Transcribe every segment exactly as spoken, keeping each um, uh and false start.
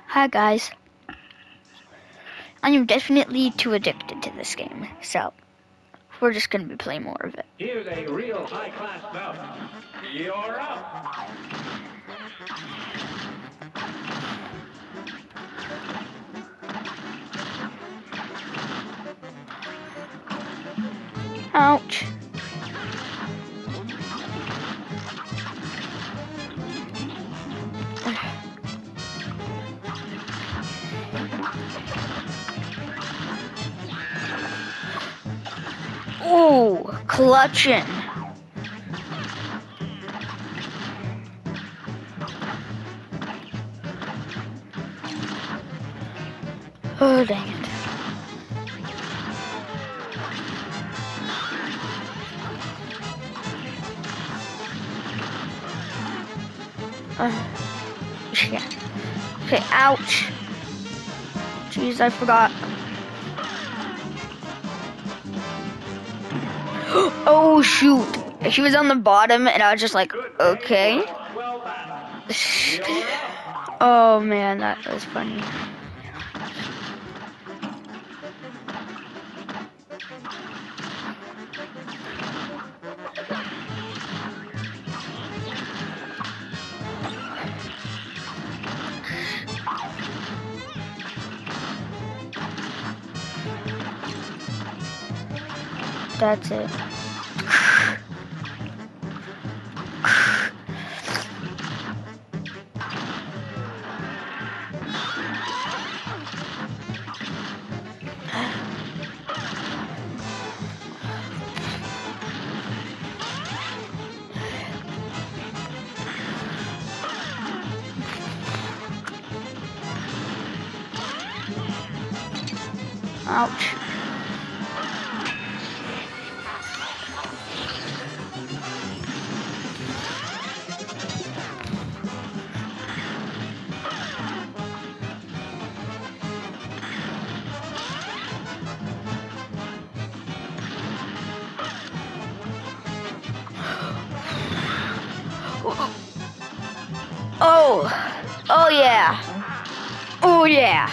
Hi guys. I am definitely too addicted to this game, so we're just gonna be playing more of it. Here's a real high-class bout. You're up. Ouch. Ooh, clutching. Oh, dang it. Uh, yeah. Okay, ouch. Jeez, I forgot. Oh, shoot. She was on the bottom, and I was just like, okay. Well done. Oh, man, that was funny. That's it. Ouch. Oh, oh yeah, oh yeah.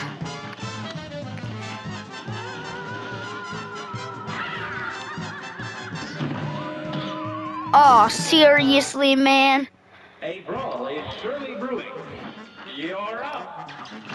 Oh, seriously, man? A brawl is surely brewing. You're up.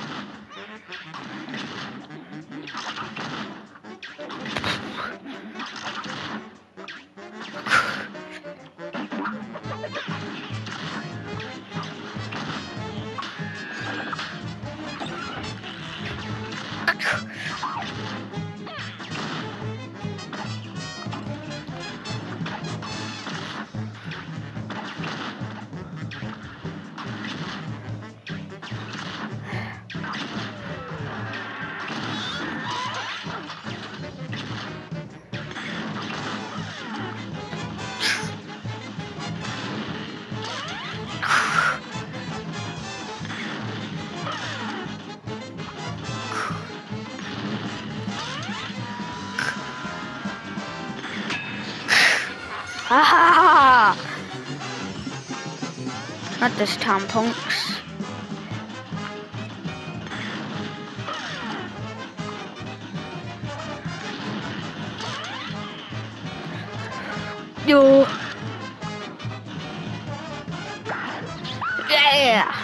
Ah! Not this time, punks. Yo. Yeah.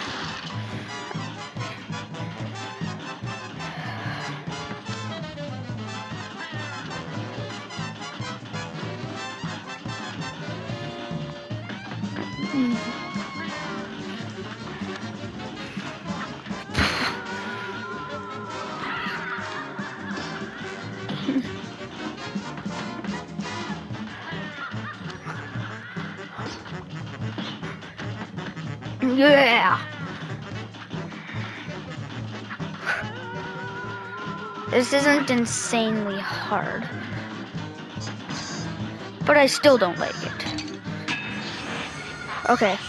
Yeah. This isn't insanely hard, but I still don't like it. Okay.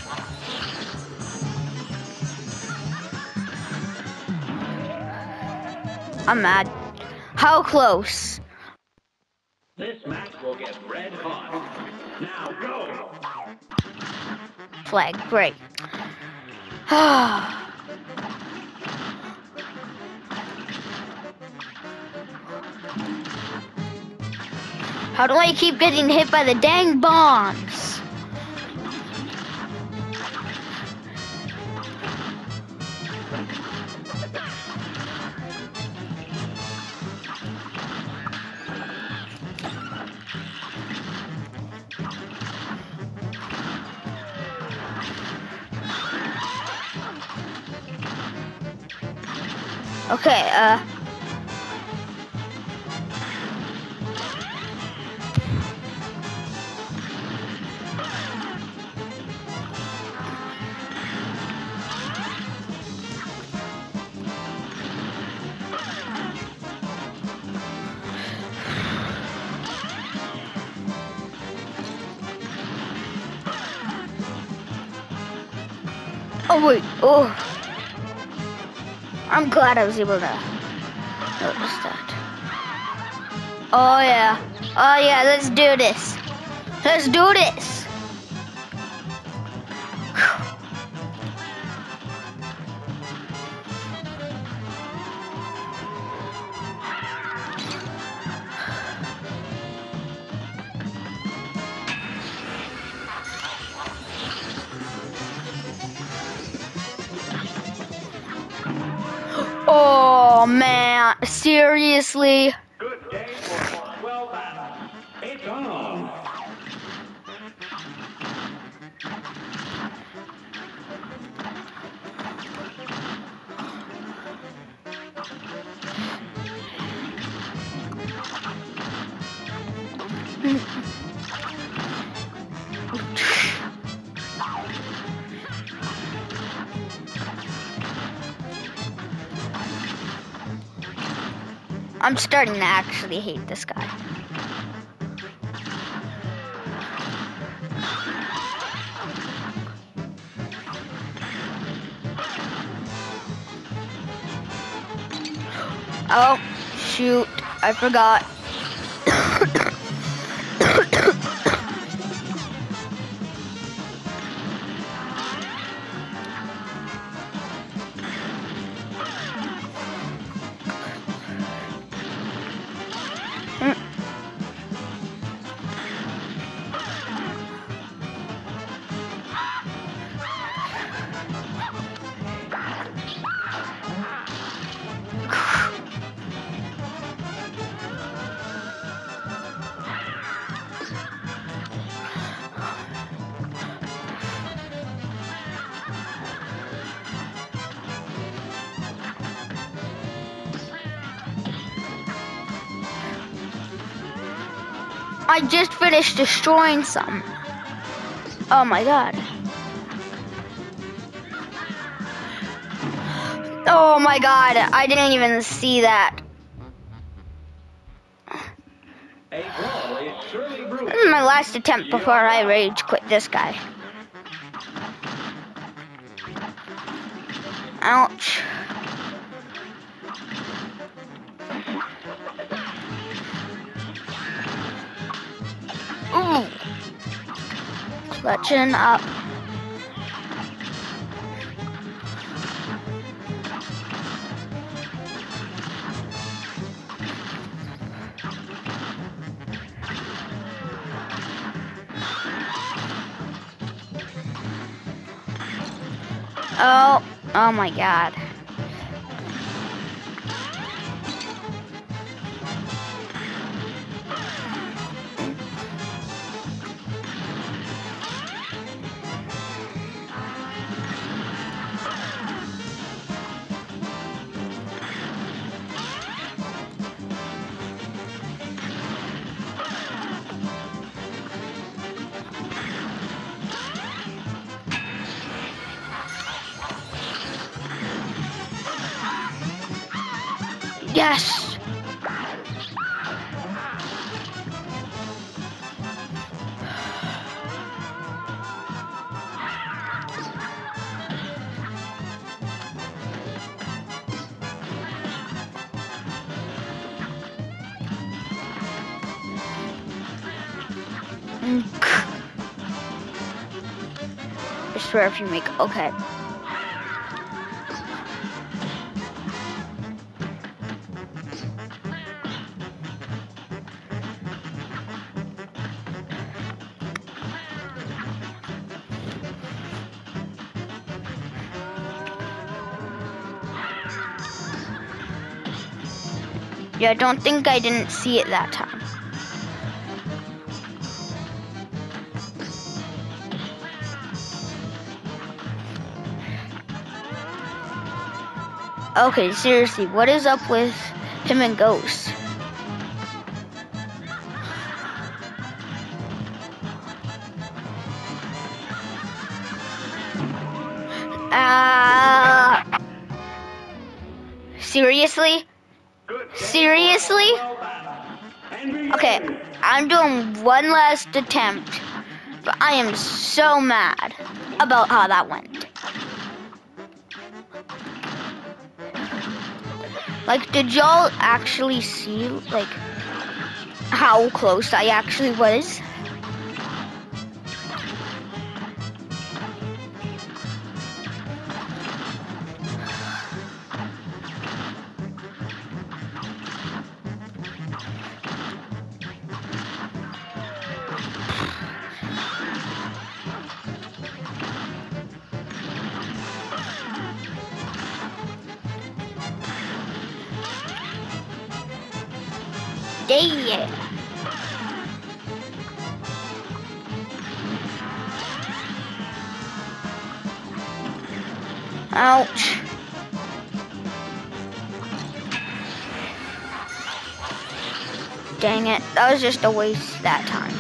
I'm mad. How close? This match will get red hot. Now go. Flag, great. How do I keep getting hit by the dang bombs? Okay, uh... Oh wait, oh. I'm glad I was able to notice that. Oh yeah, oh yeah, let's do this. Let's do this. Oh man, seriously? Good day for well battle. It's on. I'm starting to actually hate this guy. Oh, shoot, I forgot. I just finished destroying some. Oh my god. Oh my god, I didn't even see that. A brawl is surely brewing. This is my last attempt before I rage quit this guy. Ouch. Ooh. Clutching up. Oh, oh my god. Yes! I swear if you make... Okay. Yeah, don't think I didn't see it that time. Okay, seriously, what is up with him and Ghost? Ah. Uh, seriously? Seriously? Okay, I'm doing one last attempt, but I am so mad about how that went. Like, did y'all actually see, like, how close I actually was? Yeah. Ouch. Dang it, that was just a waste that time.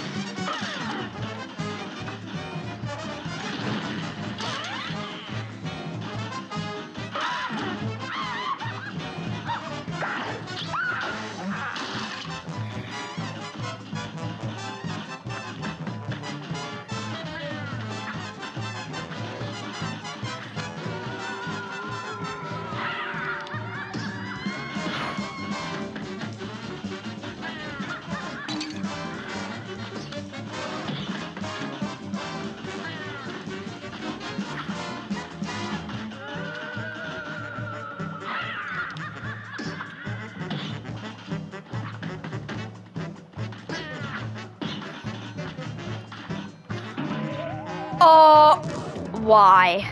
Oh, why?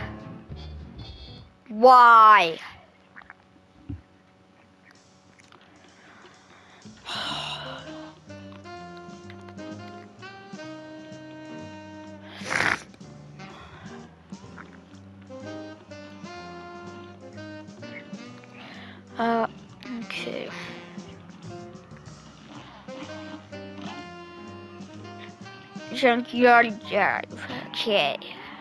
Why? Uh, okay. Junkyard Drive. Okay.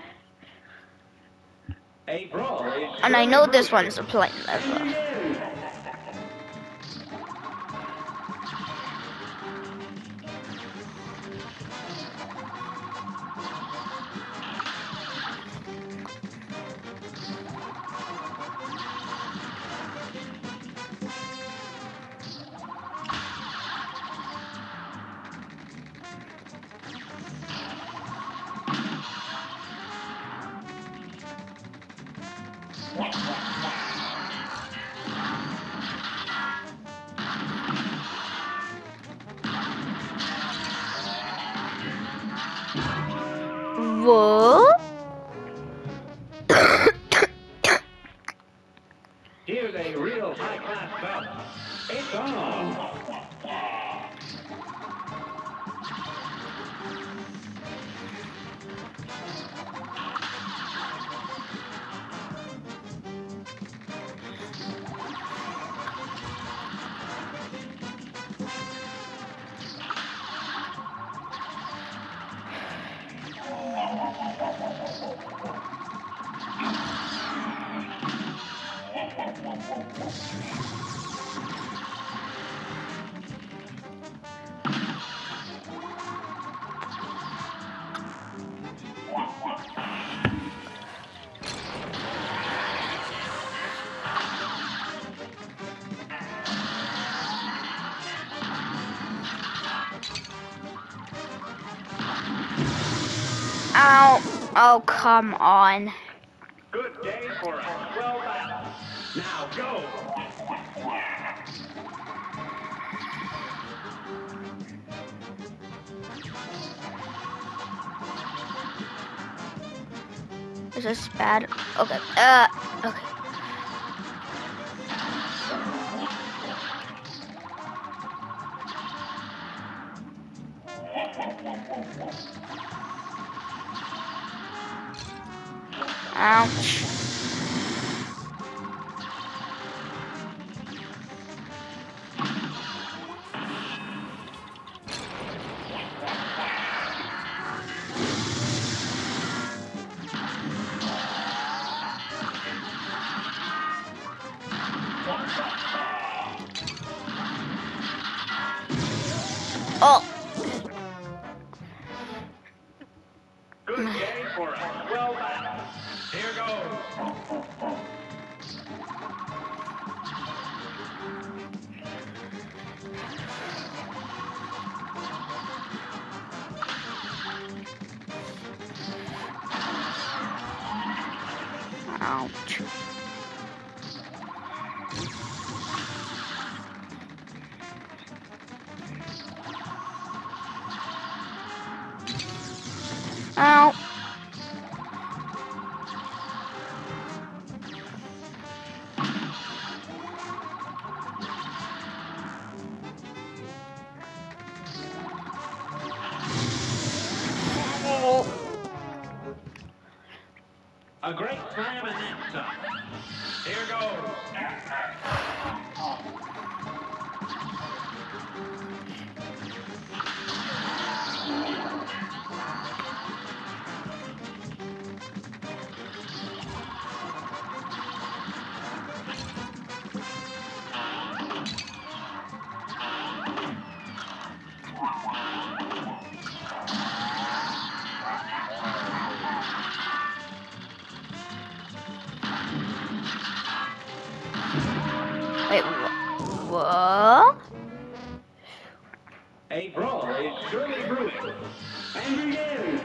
And I know this one's a plain level. What? Here's a real high-class belt. It's on. Ow. Oh, come on. Good day for a swell battle. Now go. Is this bad? Okay. Uh, okay. Ouch. Oh. Good day for us. Well done. Here goes. Ouch. Ow. A great slam and then some. Here goes. Wait, wh- what? A brawl is surely brewing. And begin.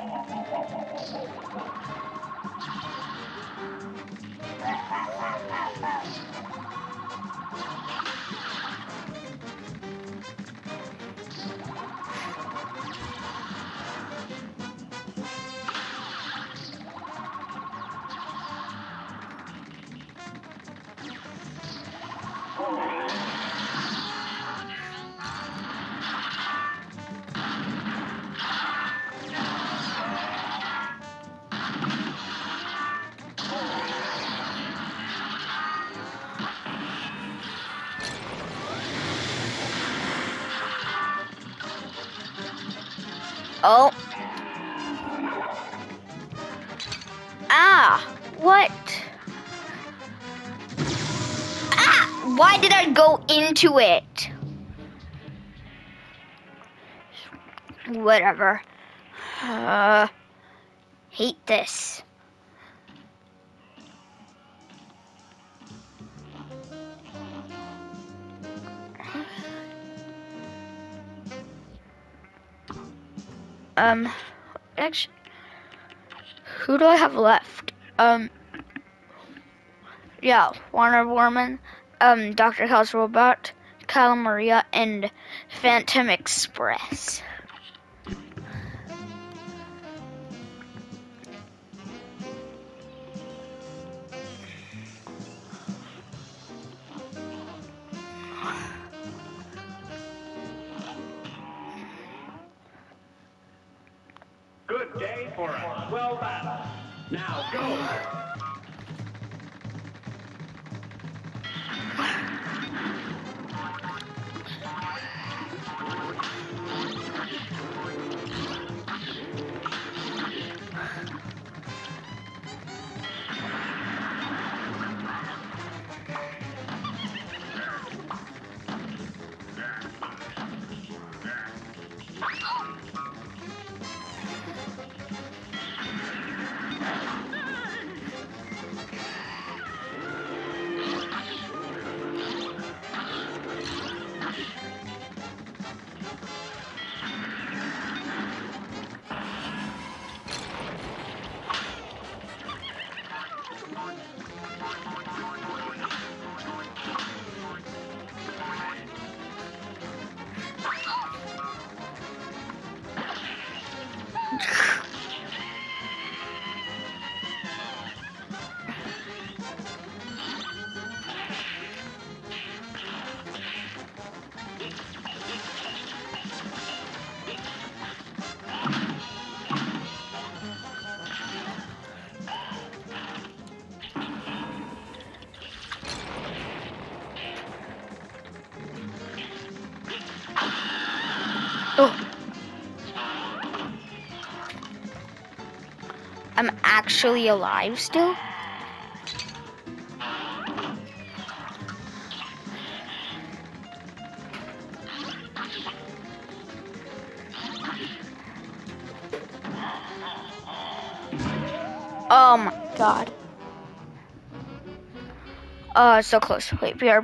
Oh. Ah, what? Ah, why did I go into it? Whatever. Uh, hate this. Um, actually, who do I have left? Um, yeah, Wonder Woman, um, Doctor Chaos Robot, Kyle Maria, and Phantom Express. Good day for us. Well done. Now go. I'm actually alive still. Oh my god. Uh, so close. Wait, we are.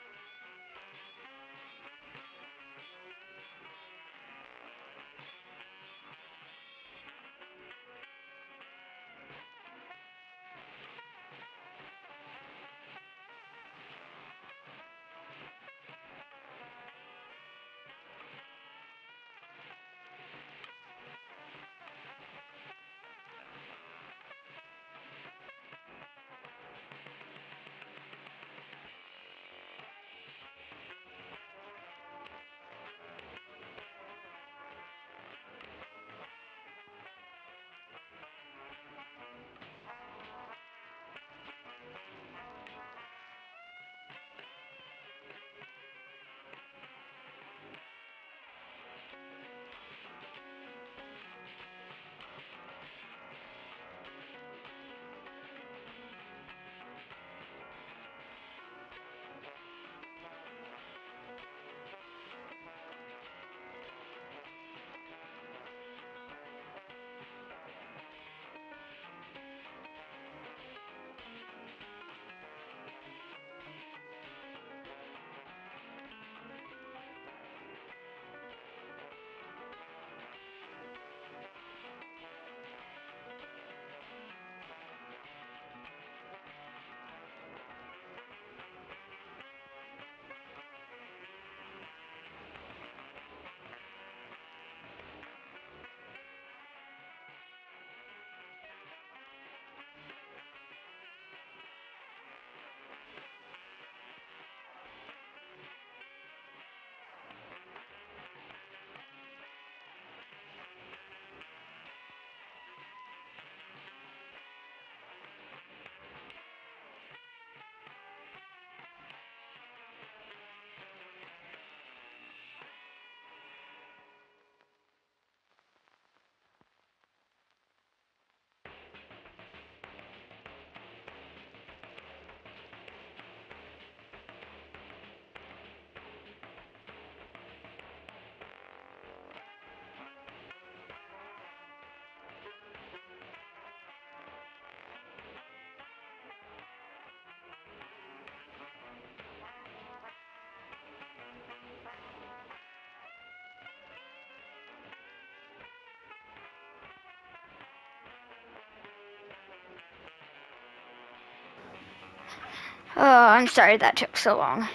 Oh, I'm sorry that took so long.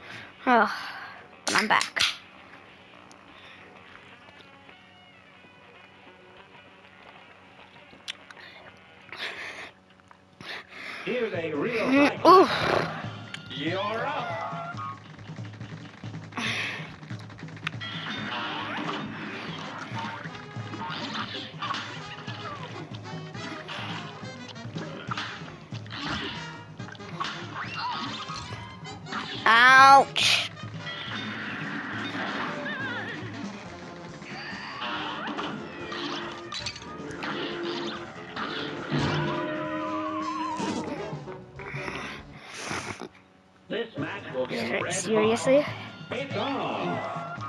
Oh, but I'm back. Here's a real Mm, fight. oof. You're up. Ouch. This match will get red Seriously? hot. It's on.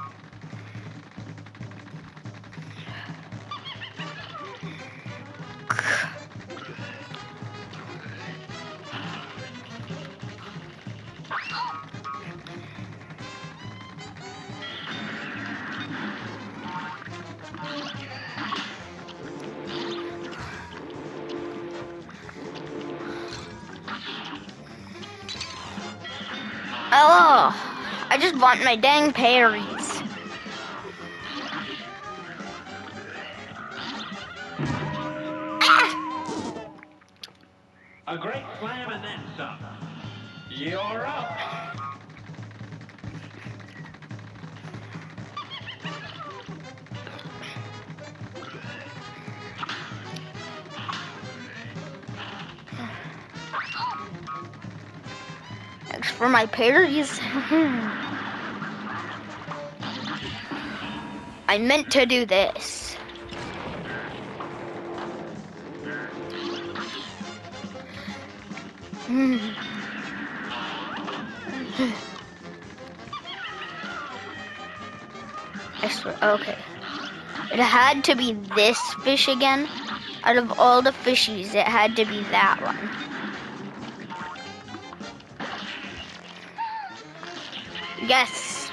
Oh, I just want my dang parries. Ah! A great slam and then some. You're up. Thanks for my parries. I meant to do this. I swear, okay. It had to be this fish again. Out of all the fishies, it had to be that one. Yes.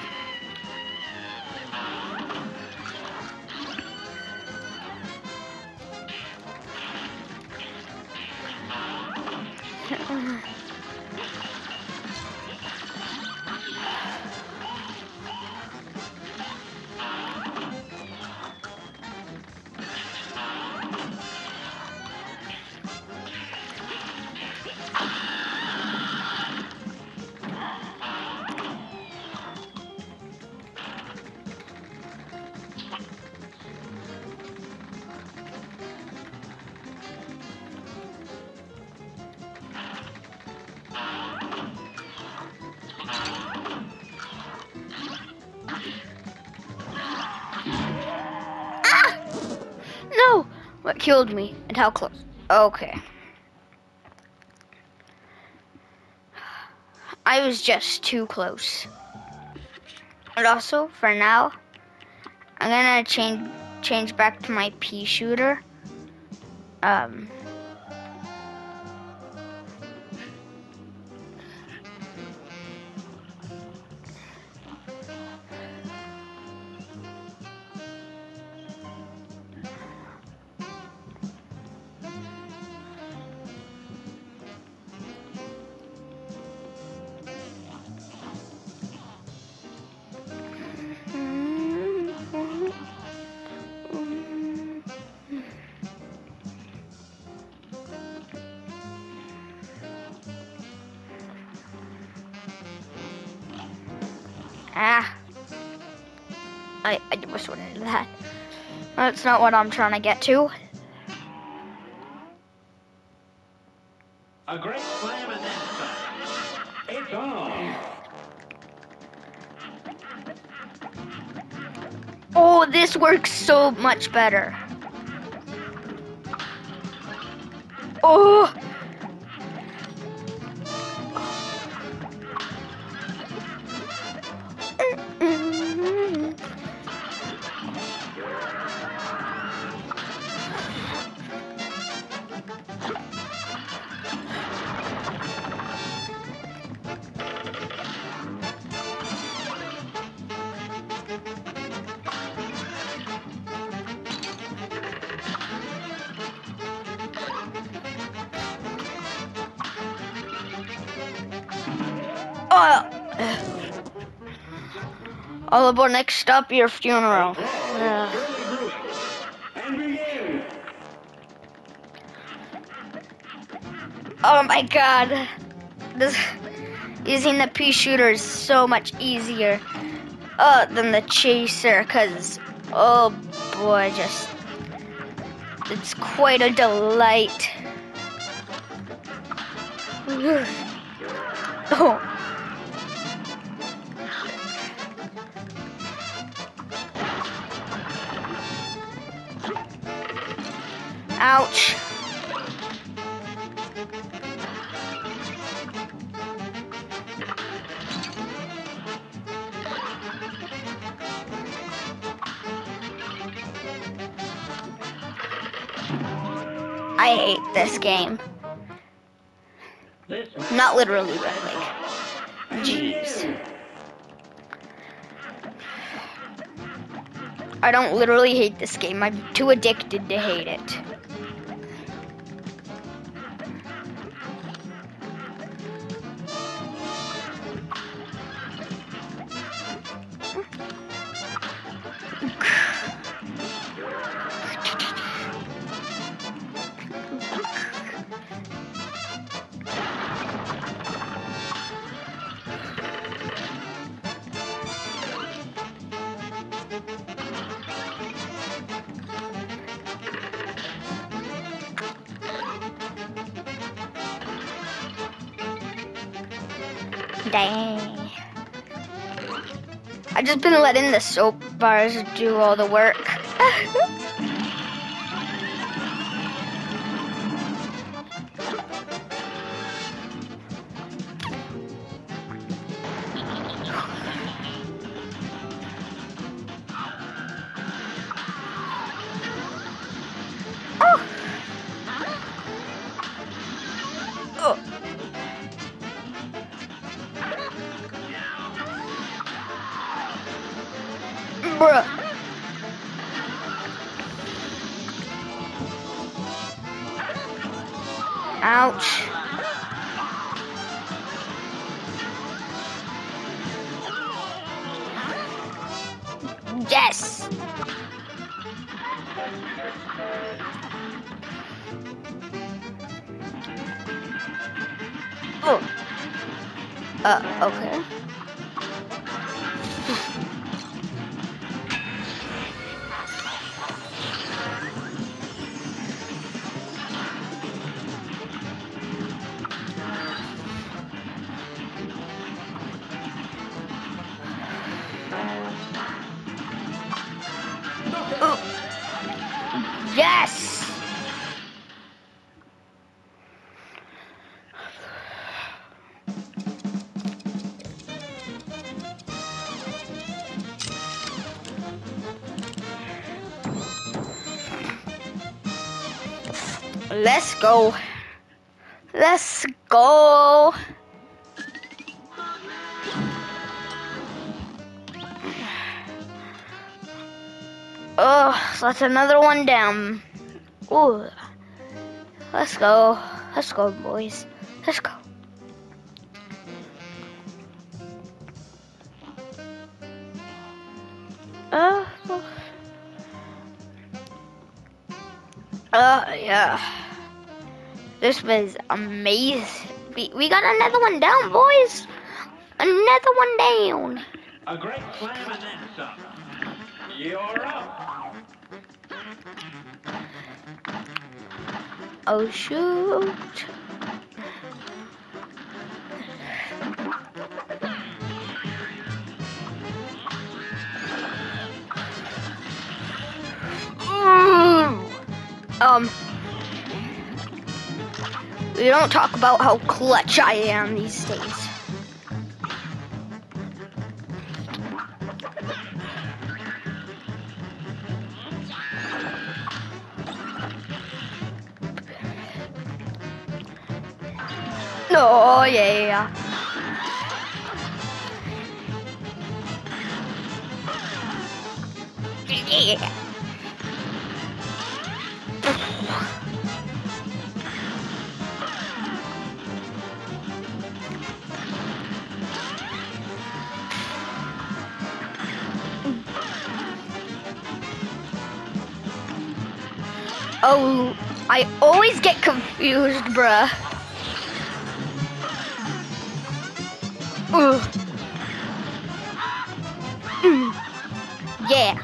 No! What killed me and how close? Okay. I was just too close. And also, for now, I'm gonna change change back to my pea shooter. Um. Ah. I, I just went into that. That's not what I'm trying to get to. A great slam and then some. It's on. Oh, this works so much better. Oh. Oh. All aboard, next stop, your funeral. Yeah. And begin. Oh my god. This using the pea shooter is so much easier uh, than the chaser, cause oh boy, just it's quite a delight. Oh. Ouch. I hate this game. This Not literally, but like, jeez. I don't literally hate this game. I'm too addicted to hate it. Dang. I've just been letting the soap bars do all the work. Bruh. Ouch. Yes. Oh. Uh, okay. Oh. Yes. Let's go. Let's go. Oh, so that's another one down. Ooh. Let's go. Let's go, boys. Let's go. Uh, uh, yeah. This was amazing. We, we got another one down, boys. Another one down. A great slam and then some. You're up. Oh, shoot. Um, we don't talk about how clutch I am these days. Oh, yeah. Yeah. Oh, I always get confused, bruh. Ugh. Mm. Yeah.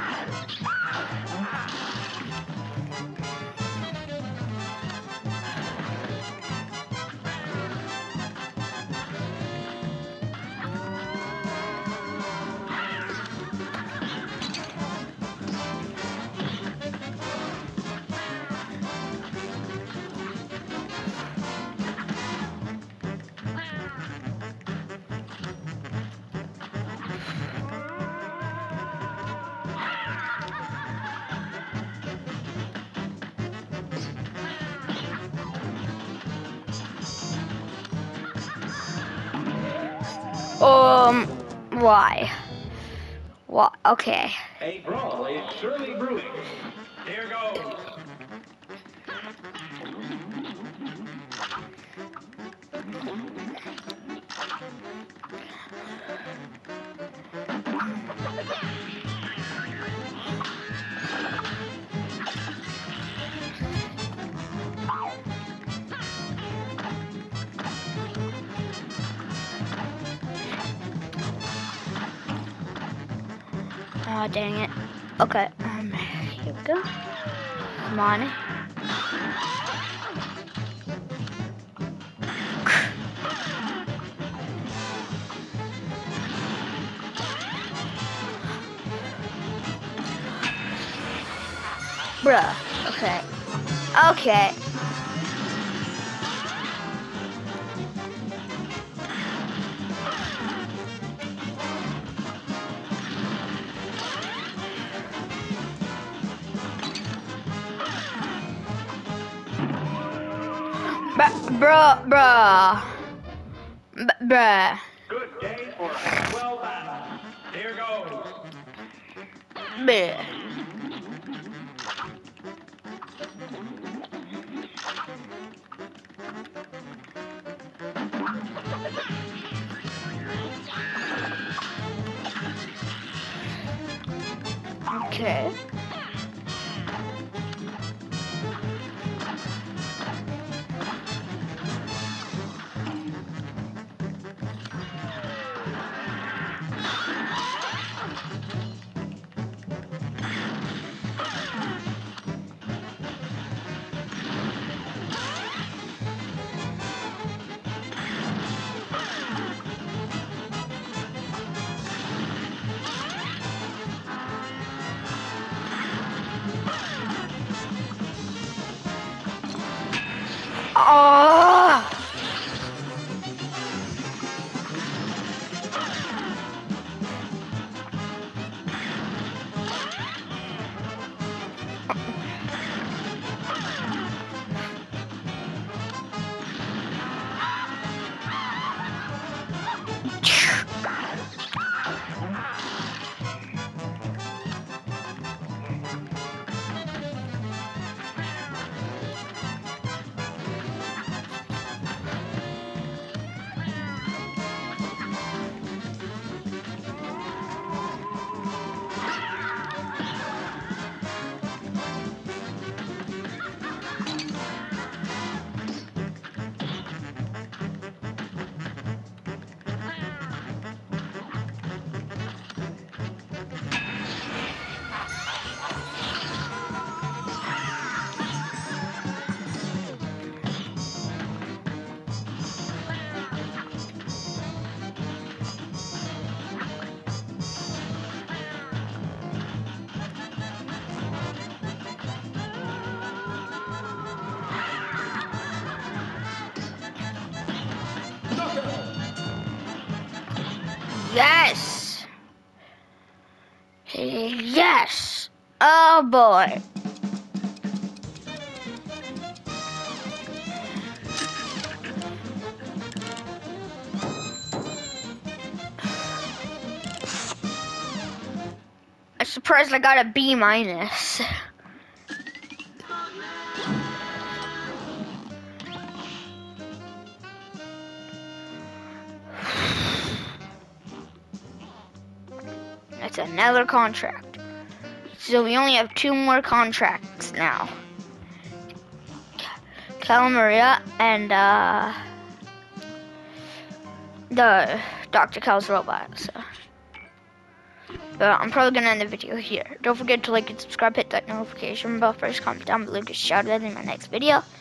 Um, why? What? Okay. A brawl is surely brewing. Here goes. Oh, dang it. Okay. Um, here we go. Come on. Bruh. Okay. Okay. Bruh, bruh. B bruh. Good day for a well battle. Here goes. Bleh. Okay. Oh! Yes! Yes! Oh boy. I'm surprised I got a B minus. That's another contract. So we only have two more contracts now. Calamaria and uh, the Doctor Cal's robot. So. But I'm probably gonna end the video here. Don't forget to like and subscribe, hit that notification bell, first comment down below to shout out in my next video.